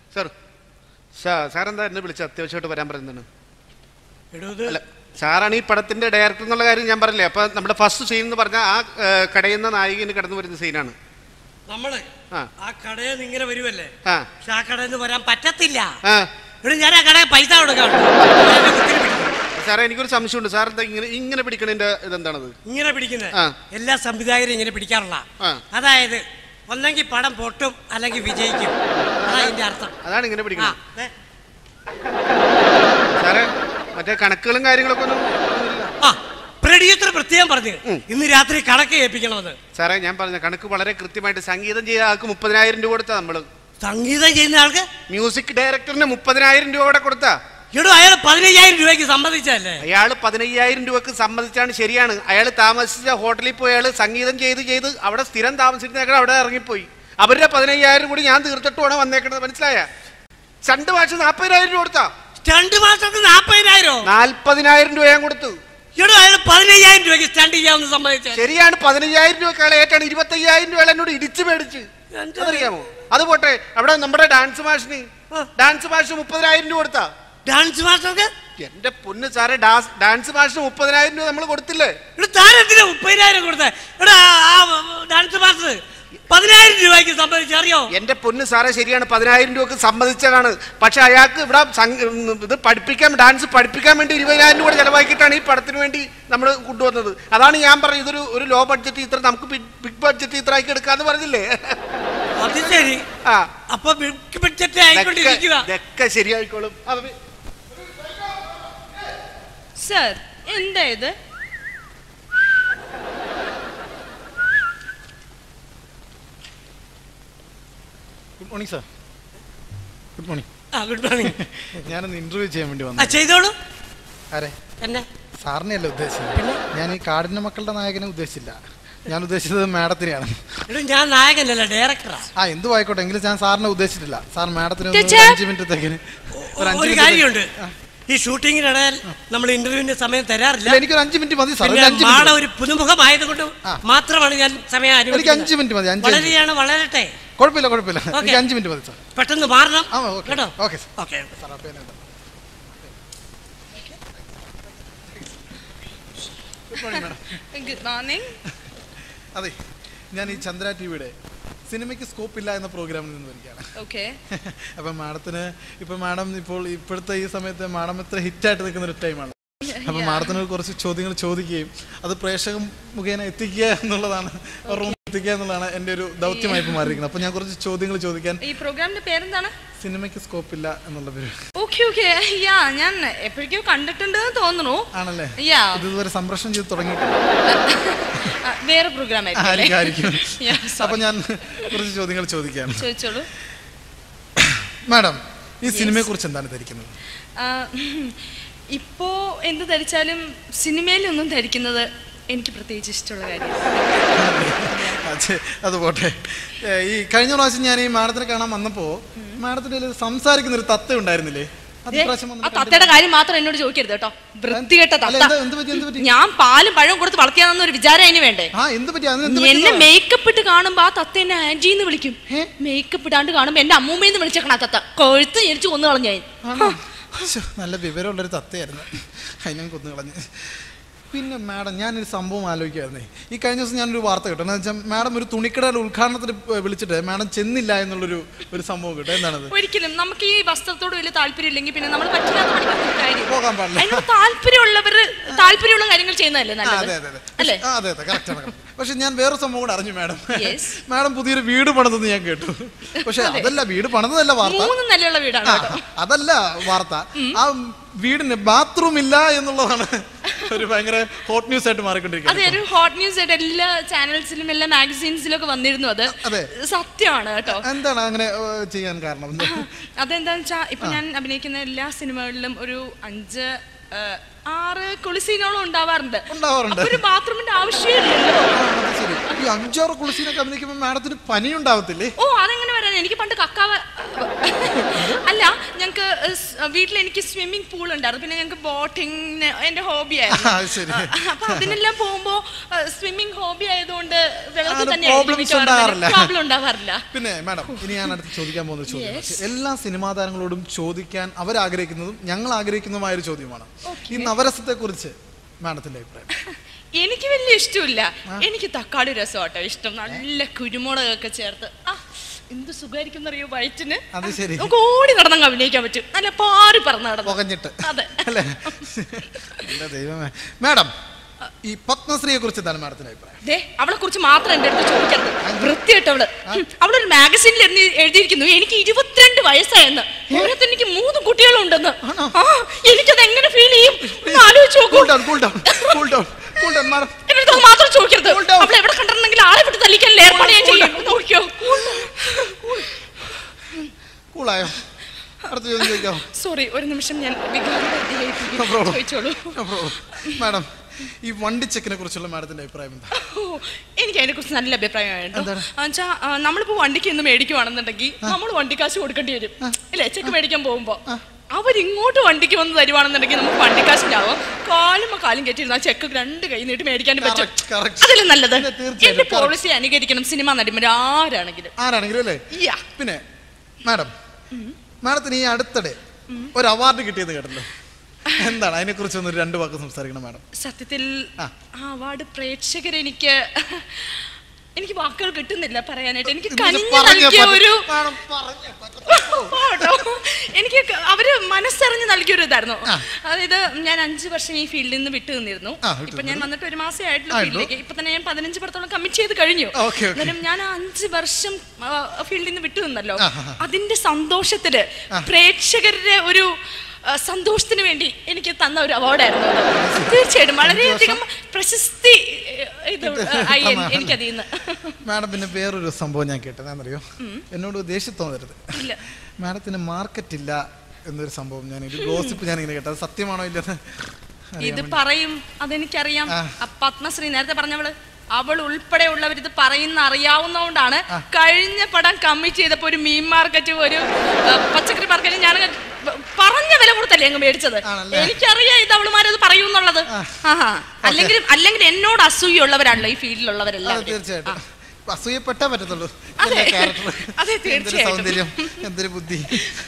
Sir സാറെന്താ എന്നെ വിളിച്ച അത്യാവശ്യമായിട്ട് വരാൻ പറയുന്നതാണ്? അല്ല, സാറാണ് ഈ പടത്തിന്റെ ഡയറക്ടർ എന്നുള്ള കാര്യം ഞാൻ പറഞ്ഞില്ലേ. അപ്പൊ നമ്മുടെ ഫസ്റ്റ് സീൻ എന്ന് പറഞ്ഞാൽ ആ കടയിൽ നിന്ന് നായികന് കടന്നു വരുന്ന സീനാണ്. നമ്മള് ആ കടയിൽ നിന്ന് ഇങ്ങനെ വരുമല്ലേ, പക്ഷെ ആ കടയിൽ നിന്ന് വരാൻ പറ്റത്തില്ല. ഞാൻ ആ കടയിൽ പൈസ കൊടുക്കാം. സാറേ എനിക്കൊരു സംശയമുണ്ട്. സാർ എന്താ ഇങ്ങനെ പിടിക്കണതിന്റെ ഇതെന്താണത്? ഇങ്ങനെ പിടിക്കുന്നത് എല്ലാ സംവിധായകരും ഇങ്ങനെ പിടിക്കാറില്ല. അതായത് ഒന്നെങ്കിൽ പടം പൊട്ടും അല്ലെങ്കിൽ വിജയിക്കും. അതാ അർത്ഥം. അതാണ് ഇങ്ങനെ പിടിക്കുന്നത്. സാറേ മറ്റേ കണക്കുകളും കാര്യങ്ങളൊക്കെ ഒന്നും പ്രൊഡ്യൂസർ പ്രത്യേകം പറഞ്ഞു ഇന്ന് രാത്രി കണക്ക് ഏൽപ്പിക്കണമെന്ന്. സാറേ ഞാൻ പറഞ്ഞ കണക്ക് വളരെ കൃത്യമായിട്ട് സംഗീതം ചെയ്ത ആൾക്ക് 30,000 രൂപ കൊടുത്താ നമ്മള്. സംഗീതം ചെയ്യുന്ന ആൾക്ക് മ്യൂസിക് ഡയറക്ടറിന് 30,000 രൂപ കൂടെ കൊടുത്താ. എടോ അയാൾ 15,000 രൂപയ്ക്ക് സമ്മതിച്ചല്ലേ? അയാൾ 15,000 രൂപക്ക് സമ്മതിച്ചാണ്, ശരിയാണ്. അയാൾ താമസിച്ച ഹോട്ടലിൽ പോയി അയാൾ സംഗീതം ചെയ്ത് അവിടെ സ്ഥിരം താമസിച്ചിരുന്ന അവിടെ ഇറങ്ങിപ്പോയി. അവരുടെ 15,000 കൂടി ഞാൻ തീർത്തിട്ടുമാണ് വന്നേക്കണത്. മനസ്സിലായ? 2 മാസം 40,000 രൂപ കൊടുത്താ. 2 മാസത്തിന് 40,000? 40,000 രൂപ ഞാൻ കൊടുത്തു. എടോ അയാൾ 15,000 രൂപയ്ക്ക് സ്റ്റണ്ട് ചെയ്യാമെന്ന് സമ്മതിച്ചു. ശരിയാണ്, 15,000 രൂപ ഏറ്റാണ് 25,000 രൂപ എന്നോട് ഇടിച്ചു മേടിച്ച്. അറിയാമോ? അത് പോട്ടെ, അവിടെ നമ്മുടെ ഡാൻസ് മാഷിന് 30,000 രൂപ കൊടുത്താ. ഡാൻസ് മാസ്റ്റർക്ക്? എന്റെ പൊന്ന് സാറേ, ഡാൻസ് മാഷിന് 30,000 രൂപ നമ്മൾ കൊടുത്തില്ലേ? 30,000 കൊടുത്തേ? ഡാൻസ് മാസ്റ്റർ 10,000 രൂപയ്ക്ക് സമ്മതിച്ചു. അറിയോ? എന്റെ പൊന്ന് സാറേ, ശരിയാണ്, 10,000 രൂപക്ക് സമ്മതിച്ചതാണ്. പക്ഷെ അയാൾക്ക് ഇവിടെ ഇത് ഡാൻസ് പഠിപ്പിക്കാൻ വേണ്ടി 20,000 രൂപ ചെലവാക്കിയിട്ടാണ് ഈ പടത്തിന് വേണ്ടി നമ്മൾ കൊണ്ടുവന്നത്. അതാണ് ഞാൻ പറഞ്ഞത്, ഇതൊരു ലോ ബഡ്ജറ്റ് ഇത്ര നമുക്ക് ബിഗ് ബഡ്ജറ്റ് ഇത്ര ആക്കി എടുക്കാന്ന് പറഞ്ഞില്ലേ? അത് ശരി. അപ്പൊ ബിഗ് ബഡ്ജറ്റ് ആയിക്കൊണ്ടിരിക്കുക. ഇതൊക്കെ ശരിയായിക്കോളും. സർ എന്താ ഇത്? Good morning sir. Good morning. Good morning. ഞാനൊന്ന് ഇന്റർവ്യൂ ചെയ്യാൻ വേണ്ടി വന്നു. ചെയ്തോളൂ. ആരെ? എന്നെ. സാറിനെ അല്ല ഉദ്ദേശിച്ചത്. ഞാൻ ഈ കാടിന്റെ മക്കളുടെ നായകനെ ഉദ്ദേശിച്ചില്ല. ഞാൻ ഉദ്ദേശിച്ചത് മാഡത്തിനെയാണ്. ഞാൻ നായകനല്ല, ഡയറക്ടറാ. എന്തു ആയിക്കോട്ടെ, എങ്കിലും ഞാൻ സാറിനെ ഉദ്ദേശിച്ചിട്ടില്ല. സാർ മാഡത്തിന് 5 മിനിറ്റത്തേക്കിന് ഒരു കാര്യമുണ്ട്. ഈ ഷൂട്ടിങ്ങിനിടയിൽ നമ്മൾ ഇന്റർവ്യൂവിന്റെ സമയം തരാറില്ല. എനിക്കൊരു 5 മിനിറ്റ് മതി സാർ. മാഡം ഒരു പുതുമുഖമായതുകൊണ്ട് മാത്രമാണ് ഞാൻ സമയം അനുവദിക്കുന്നത്. എനിക്ക് 5 മിനിറ്റ് മതി. വളരെയാണ്, വളരട്ടെ. കുഴപ്പമില്ല. എനിക്ക് 5 മിനിറ്റ് മതി സാർ. പെട്ടെന്ന് മാറണം കേട്ടോ. Okay sir. Good morning. അതെ, ഞാൻ ഈ ചന്ദ്ര ടിവിയുടെ സിനിമയ്ക്ക് സ്കോപ്പ് ഇല്ല എന്ന പ്രോഗ്രാമിൽ നിന്ന് വരികയാണ്. അപ്പം മാഡത്തിന് മാഡം ഇപ്പോഴത്തെ ഈ സമയത്ത് മാഡം എത്ര ഹിറ്റായിട്ട് നിൽക്കുന്ന ഒരു ടൈമാണ്. അപ്പം മാഡത്തിന് കുറച്ച് ചോദ്യങ്ങൾ ചോദിക്കുകയും അത് പ്രേക്ഷക മുഖേന എത്തിക്കുക എന്നുള്ളതാണ് എൻ്റെ ഒരു ദൗത്യമായി ഇപ്പോൾ മാറിയിരിക്കുന്നത്. അപ്പം ഞാൻ കുറച്ച് ചോദ്യങ്ങൾ ചോദിക്കാൻ. ഈ പ്രോഗ്രാമിന്റെ പേരെന്താണ്? സിനിമയ്ക്ക് സ്കോപ്പ് ഇല്ല എന്നുള്ള പേര്. ഞാൻ എപ്പോഴേക്കോ കണ്ടിട്ടുണ്ടെന്ന് തോന്നുന്നു. ആണല്ലേ? ഇതുവരെ സംപ്രേഷണം ചെയ്ത് തുടങ്ങിയിട്ടില്ല. വേറെ പ്രോഗ്രാം ആയിരിക്കും. അപ്പൊ ഞാൻ കുറച്ച് ചോദ്യങ്ങൾ ചോദിക്കാം. ചോദിച്ചോളൂ. മാഡം, ഈ സിനിമയെ കുറിച്ച് എന്താണ് ധരിക്കുന്നത്? ഇപ്പോ എന്ത് ധരിച്ചാലും സിനിമയിലൊന്നും ധരിക്കുന്നത് എനിക്ക് പ്രത്യേകിച്ച് ഇഷ്ടമുള്ള കാര്യം. അത് പോട്ടെ. ഈ കഴിഞ്ഞ പ്രാവശ്യം ഞാൻ ഈ മാഡത്തിനെ കാണാൻ വന്നപ്പോ മാഡത്തിന്റെ സംസാരിക്കുന്ന ഒരു തത്ത ഉണ്ടായിരുന്നില്ലേ? ആ തത്തയുടെ കാര്യം മാത്രം എന്നോട് ചോദിക്കരുത് കേട്ടോ. വൃത്തികെട്ട തത്ത. ഞാൻ പാലും പഴവും കൊടുത്ത് വളർത്തിയാണെന്ന് ഒരു വിചാരം അതിന് വേണ്ടേ? എന്നെ മേക്കപ്പ് ഇട്ട് കാണുമ്പോ ആ തത്ത എന്നെ ആന്റിന്ന് വിളിക്കും. മേക്കപ്പ് ഇടാണ്ട് കാണുമ്പോ എന്റെ അമ്മൂമ്മയെന്ന് വിളിച്ചേക്കണം ആ തത്ത. കൊഴുത്ത് ഞെരിച്ച് കൊന്നു കളഞ്ഞ. നല്ല വിവരമുള്ളൊരു തത്തയായിരുന്നു, അതിനെ കൊന്നു കളഞ്ഞ്. പിന്നെ മാഡം, ഞാനൊരു സംഭവം ആലോചിക്കായിരുന്നേ. ഈ കഴിഞ്ഞ ദിവസം ഞാനൊരു വാർത്ത കേട്ടോ. എന്ന് വെച്ചാൽ മാഡം ഒരു തുണിക്കടയുടെ ഉദ്ഘാടനത്തിന് വിളിച്ചിട്ട് മാഡം ചെന്നില്ല എന്നുള്ളൊരു സംഭവം കേട്ടോ. എന്താണത്? ഒരിക്കലും നമുക്ക് ഈ വസ്ത്രത്തോട് വലിയ താല്പര്യം ഇല്ലെങ്കിൽ പിന്നെ നമ്മൾ പറ്റില്ലാത്ത പോകാൻ പാടില്ല. താല്പര്യമുള്ള കാര്യങ്ങൾ ചെയ്യുന്നതല്ലേ നല്ലത്? അതെ, കറക്റ്റാണ്. പക്ഷെ ഞാൻ വേറെ സംഭവം കൂടെ അറിഞ്ഞു മാഡം. മാഡം പുതിയൊരു വീട് പണിതെന്ന് ഞാൻ കേട്ടു. പക്ഷെ അതല്ല വീട് പണിതല്ല വാർത്ത. അതല്ല വാർത്ത. ആ വീടിന് ബാത്റൂം ഇല്ല എന്നുള്ളതാണ് ഒരു ഭയങ്കര ഹോട്ട് ന്യൂസ് ആയിട്ട് മാറിക്കൊണ്ടിരിക്കുന്നത്. അതെ, ഒരു ഹോട്ട് ന്യൂസ് ആയിട്ട് എല്ലാ ചാനൽസിലും എല്ലാ മാഗസീൻസിലും ഒക്കെ വന്നിരുന്നു. അത് സത്യമാണ് കേട്ടോ. എന്താണ് അങ്ങനെ ചെയ്യാൻ കാരണം? അതെന്താന്ന് വെച്ചാൽ ഇപ്പൊ ഞാൻ അഭിനയിക്കുന്ന എല്ലാ സിനിമകളിലും ഒരു 5-6 കുളിസീനോളം ഉണ്ടാവാറുണ്ട്. ഒരു ബാത്റൂമിന്റെ ആവശ്യമില്ലല്ലോ. ഈ 5-6 കുളിസീനൊക്കെ അഭിനയിക്കുമ്പോൾ മാഡത്തിന് പനി ഉണ്ടാവത്തില്ലേ? ഓ, അതെങ്ങനെ വരാൻ? പറയാൻ, എനിക്ക് പണ്ട് കക്കാവ അല്ല, ഞങ്ങൾക്ക് വീട്ടിൽ എനിക്ക് സ്വിമ്മിംഗ് പൂൾ ഉണ്ടായിരുന്നു, പിന്നെ ഞങ്ങൾക്ക് ബോട്ടിങ് എന്റെ ഹോബി ആയിരുന്നു. അപ്പൊ അതിനെല്ലാം പോകുമ്പോ സ്വിമ്മിംഗ് ഹോബി ആയതുകൊണ്ട് വെള്ളത്തിൽ തന്നെ പ്രോബ്ലം ഉണ്ടാവാറില്ല. പിന്നെ മാഡം, ഇനി ഞാൻ അടുത്ത് ചോദിക്കാൻ പോകുന്ന ചോദ്യം എല്ലാ സിനിമാ താരങ്ങളോടും ചോദിക്കാൻ അവരാഗ്രഹിക്കുന്നതും ഞങ്ങൾ ആഗ്രഹിക്കുന്നതുമായ ഒരു ചോദ്യമാണ്. ഈ നവരസത്തെ കുറിച്ച് മാഡത്തിന്റെ അഭിപ്രായം? എനിക്ക് വലിയ ഇഷ്ടമില്ല. എനിക്ക് തക്കാളി രസമാട്ടോ ഇഷ്ടം, നല്ല കുരുമുളകൊക്കെ ചേർത്ത്. എന്ത് സുഖമായിരിക്കും അറിയോ വയറ്റിന്. നമുക്ക് ഓടി നടന്നങ്ങ് അഭിനയിക്കാൻ പറ്റും, നല്ല പാറി പറന്ന് നടന്നിട്ട്. അതെ അല്ലേ? ദൈവമേ. മാഡം, ഈ പത്മശ്രീയെ കുറിച്ച് എന്താണ് മാഡത്തിന്റെ അഭിപ്രായം? അവളെ കുറിച്ച് മാത്രം എന്റെ അടുത്ത് ചോദിക്കരുത്, വൃത്തിയായിട്ടവള്. അവളൊരു മാഗസീനിൽ എഴുതിയിരിക്കുന്നു എനിക്ക് 22 വയസ്സായെന്ന്. ഓരോ എനിക്ക് 3 കുട്ടികളുണ്ടെന്ന്. എനിക്കത് എങ്ങനെ ഫീൽ ചെയ്യും ആലോചിച്ച് നോക്കൂ. എന്റെ മാത്രം ചോദിക്കരുത്. അവൾ എവിടെ കണ്ടിരുന്നെങ്കിൽ ആളെ വിട്ട് തല്ലിക്കാൻ ഏർപ്പാട് ഞാൻ ചെയ്യും. നോക്കിയോ? സോറി, ഒരു നിമിഷം ഞാൻ ചോദിച്ചോളൂ. മാഡം, ഈ വണ്ടിച്ചെക്കിനെ കുറിച്ചുള്ള മാഡത്തിന്റെ അഭിപ്രായം എന്താ? എനിക്ക് അതിനെ കുറിച്ച് നല്ല അഭിപ്രായമായിട്ടോ. നമ്മളിപ്പോ വണ്ടിക്ക് ഇന്ന് മേടിക്കുവാണെന്നുണ്ടെങ്കിൽ നമ്മൾ വണ്ടിക്കാശ് കൊടുക്കേണ്ടി വരും അല്ലേ? ചെക്ക് മേടിക്കാൻ പോകുമ്പോ അവരിങ്ങോട്ട് വണ്ടിക്ക് വന്ന് തരുവാണെന്നുണ്ടെങ്കിൽ നമുക്ക് വണ്ടിക്കാശിനാവും. കാലും കെട്ടിയിരുന്ന ചെക്ക് 2 കൈ നീട്ടി മേടിക്കാനും പറ്റും. അതല്ലേ നല്ലത്? എന്റെ പോളിസി അനുകരിക്കണം സിനിമാ നടിമാർ ആരാണെങ്കിലും അല്ലേ? പിന്നെ മാഡം, മാഡത്തിന് ഈ അടുത്തിടെ ഒരു അവാർഡ് കിട്ടിയെന്ന് കേട്ടല്ലോ, എന്താണ് അതിനെ കുറിച്ച് ഒന്ന് 2 വാക്ക് സംസാരിക്കണം മാഡം. സത്യത്തിൽ ആ അവാർഡ് പ്രേക്ഷകർ എനിക്ക് വാക്കുകൾ കിട്ടുന്നില്ല പറയാനായിട്ട്. എനിക്ക് എനിക്ക് അവര് മനസ്സറിഞ്ഞ് നൽകിയൊരു ഇതായിരുന്നു. അതായത് ഞാൻ 5 വർഷം ഈ ഫീൽഡിൽ നിന്ന് വിട്ടു നിന്നിരുന്നു. ഇപ്പൊ ഞാൻ വന്നിട്ട് 1 മാസമേ ആയിട്ടുള്ള ഫീൽഡിലേക്ക്. ഇപ്പൊ തന്നെ ഞാൻ 15 പടത്തോളം കമ്മിറ്റ് ചെയ്ത് കഴിഞ്ഞു. എന്നാലും ഞാൻ 5 വർഷം ഫീൽഡിൽ നിന്ന് വിട്ടു നിന്നല്ലോ, അതിന്റെ സന്തോഷത്തില് പ്രേക്ഷകരുടെ ഒരു സന്തോഷത്തിന് വേണ്ടി എനിക്ക് തന്ന ഒരു അവാർഡായിരുന്നു. തീർച്ചയായിട്ടും വളരെയധികം പ്രശസ്തി എനിക്കതിൽ നിന്ന്. മാഡം, പിന്നെ വേറൊരു സംഭവം ഞാൻ കേട്ടത് എന്നറിയോ? എന്നോട് ദേഷ്യം തോന്നരുത്. മാഡത്തിന് മാർക്കറ്റ് ഇല്ല എന്നൊരു സംഭവം ഞാനൊരു ഗോസിപ്പ് ഞാനിങ്ങനെ കേട്ടത്, സത്യമാണോ ഇല്ലെന്ന്? ഇത് പറയും, അതെനിക്കറിയാം. പത്മശ്രീ നേരത്തെ പറഞ്ഞവള്, അവൾ ഉൾപ്പെടെ ഉള്ളവർ ഇത് പറയുന്ന അറിയാവുന്നതുകൊണ്ടാണ് കഴിഞ്ഞ പടം കമ്മിറ്റ് ചെയ്തപ്പോ ഒരു മീൻ മാർക്കറ്റ്, ഒരു പച്ചക്കറി മാർക്കറ്റ് ഞാൻ പറഞ്ഞ വില കൊടുത്തല്ലേ അങ്ങ് മേടിച്ചത്. എനിക്കറിയാം ഇത് അവളുമാരത് പറയൂന്നുള്ളത്. അല്ലെങ്കിൽ എന്നോട് അസൂയുള്ളവരാണല്ലോ ഈ ഫീൽഡിലുള്ളവരെല്ലാം. തീർച്ചയായിട്ടും അസൂയപ്പെട്ടാ പറ്റത്തുള്ളൂ. സൗന്ദര്യം, എന്തൊരു ബുദ്ധി.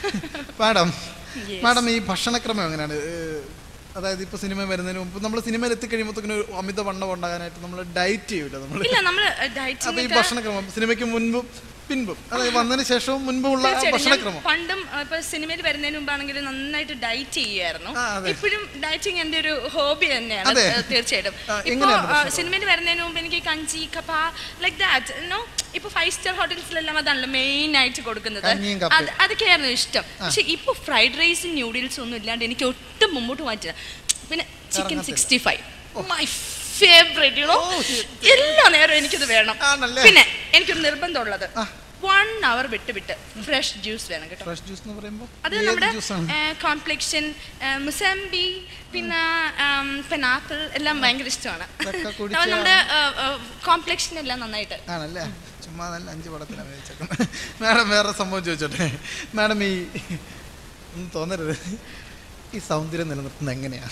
മാഡം, ഈ ഭക്ഷണക്രമം എങ്ങനെയാണ്? അതായത് ഇപ്പൊ സിനിമ വരുന്നതിന് മുമ്പ് നമ്മൾ സിനിമയിൽ എത്തിക്കഴിയുമ്പോഴത്തേക്കും ഒരു അമിത വണ്ണം ഉണ്ടാകാനായിട്ട് നമ്മൾ ഡയറ്റ് ചെയ്യൂല നമ്മൾ. അപ്പൊ ഈ ഭക്ഷണക്രമം സിനിമയ്ക്ക് മുൻപും പിൻപും, അതായത് വന്നതിന് ശേഷവും മുൻപുമുള്ള ഭക്ഷണക്രമം. പണ്ടും ഇപ്പൊ സിനിമയിൽ വരുന്നതിന് മുമ്പാണെങ്കിൽ നന്നായിട്ട് ഡയറ്റ് ചെയ്യുമായിരുന്നു. ഇപ്പോഴും ഡയറ്റിങ് എന്റെ ഒരു ഹോബി തന്നെയാണ്. തീർച്ചയായിട്ടും ഇപ്പൊ സിനിമയിൽ വരുന്നതിന് മുമ്പ് എനിക്ക് കഞ്ചി കപ്പ ലൈക്ക് ദാറ്റ് നോ. ഇപ്പൊ 5 സ്റ്റാർ ഹോട്ടൽസിലെല്ലാം അതാണല്ലോ മെയിൻ ആയിട്ട് കൊടുക്കുന്നത്. അതൊക്കെയായിരുന്നു ഇഷ്ടം. പക്ഷെ ഇപ്പൊ ഫ്രൈഡ് റൈസും ന്യൂഡിൽസും ഒന്നും ഇല്ലാണ്ട് എനിക്ക് ഒട്ടും മുമ്പോട്ട് മാറ്റില്ല. പിന്നെ ചിക്കൻ 65 മൈ ഫേവറേറ്റ്, എല്ലാ നേരവും എനിക്കിത് വേണം. പിന്നെ എനിക്കൊരു നിർബന്ധമുള്ളത് 1 hour വിട്ട് ഫ്രഷ് ജ്യൂസ് വേണം കേട്ടോ. അത് നമ്മുടെ കോംപ്ലക്ഷൻ, മുസംബി, പിന്നെ പൈനാപ്പിൾ എല്ലാം ഭയങ്കര ഇഷ്ടമാണ്. നമ്മുടെ കോംപ്ലക്ഷൻ എല്ലാം നന്നായിട്ട്. ചുമ്മാ നല്ല 5 പടത്തിലാണ് മേടിച്ചേക്കുന്നത്. മാഡം, വേറെ സംഭവം ചോദിച്ചോട്ടെ മാഡം? ഈ ഒന്നും തോന്നരുത്, ഈ സൗന്ദര്യം നിലനിർത്തുന്നത് എങ്ങനെയാ?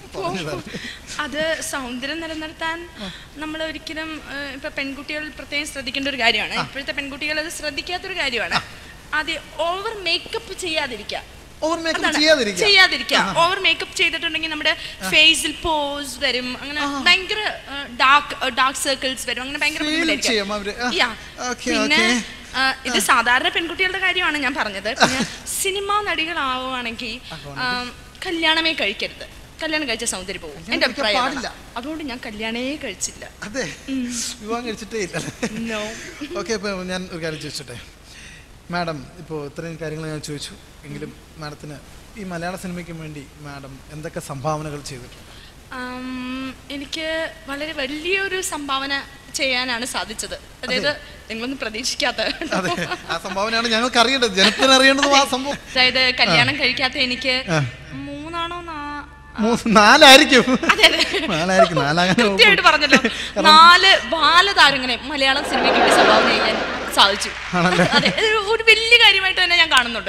അത് സൗന്ദര്യം നിലനിർത്താൻ നമ്മൾ ഒരിക്കലും ഇപ്പൊ പെൺകുട്ടികൾ പ്രത്യേകം ശ്രദ്ധിക്കേണ്ട ഒരു കാര്യമാണ്. ഇപ്പോഴത്തെ പെൺകുട്ടികൾ അത് ശ്രദ്ധിക്കാത്തൊരു കാര്യമാണ്. ആദ്യം ഓവർ മേക്കപ്പ് ചെയ്യാതിരിക്കുക. ഓവർ മേക്കപ്പ് ചെയ്തിട്ടുണ്ടെങ്കിൽ നമ്മുടെ ഫേസിൽ പോസ് വരും, അങ്ങനെ ഭയങ്കര ഡാർക്ക് സർക്കിൾസ് വരും, അങ്ങനെ ഭയങ്കര പിന്നെ ഇത് സാധാരണ പെൺകുട്ടികളുടെ കാര്യമാണ് ഞാൻ പറഞ്ഞത്. പിന്നെ സിനിമാ നടികളാവുകയാണെങ്കിൽ കല്യാണമേ കഴിക്കരുത്. കല്യാണം കഴിച്ച സൗന്ദര്യം പോകും, എന്റെ അഭിപ്രായം. അതുകൊണ്ട് ഞാൻ കല്യാണേ കഴിച്ചില്ല. അതെ, വിവാഹം കഴിച്ചിട്ടേ ഇല്ല. ഓക്കെ, ഇപ്പൊ ഞാൻ ഒരു കാര്യം ചോദിച്ചോട്ടെ മാഡം? ഇപ്പോൾ ഇത്രയും കാര്യങ്ങൾ ഞാൻ ചോദിച്ചു എങ്കിലും മാഡത്തിന് ഈ മലയാള സിനിമയ്ക്ക് വേണ്ടി മാഡം എന്തൊക്കെ സംഭാവനകൾ ചെയ്തിട്ടുണ്ട്? എനിക്ക് വളരെ വലിയൊരു സംഭാവന ചെയ്യാനാണ് സാധിച്ചത്. അതായത് നിങ്ങളൊന്നും പ്രതീക്ഷിക്കാത്ത ആ സംഭാവനയാണ് ഞങ്ങൾക്ക് അറിയേണ്ടത്, ജനത്തിന് അറിയേണ്ടത്. ആ സംഭവം അതായത് കല്യാണം കഴിക്കാത്ത എനിക്ക് 4 കൃത്യമായിട്ട് പറഞ്ഞല്ലോ. 4 ബാലതാരങ്ങളെ മലയാളം സിനിമയ്ക്ക് വേണ്ടി സംഭാവന ചെയ്യാൻ സാധിച്ചു. അതെ, ഒരു വലിയ കാര്യമായിട്ട് തന്നെ ഞാൻ കാണുന്നുണ്ട്.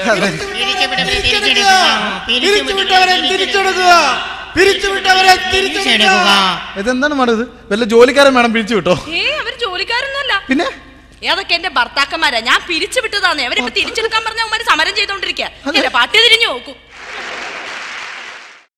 ഇതെന്താണ് മാഡം? ഇത് വല്ല ജോലിക്കാരൻ മാഡം പിരിച്ചു വിട്ടോ? അവര് ജോലിക്കാരൊന്നുമല്ല. പിന്നെ അതൊക്കെ എന്റെ ഭർത്താക്കന്മാരാ. ഞാൻ പിരിച്ചു വിട്ടതാന്നേ. അവരിപ്പോ തിരിച്ചെടുക്കാൻ പറഞ്ഞ അവന്മാര് സമരം ചെയ്തോണ്ടിരിക്കുക. പാട്ടി തിരിഞ്ഞു നോക്കും.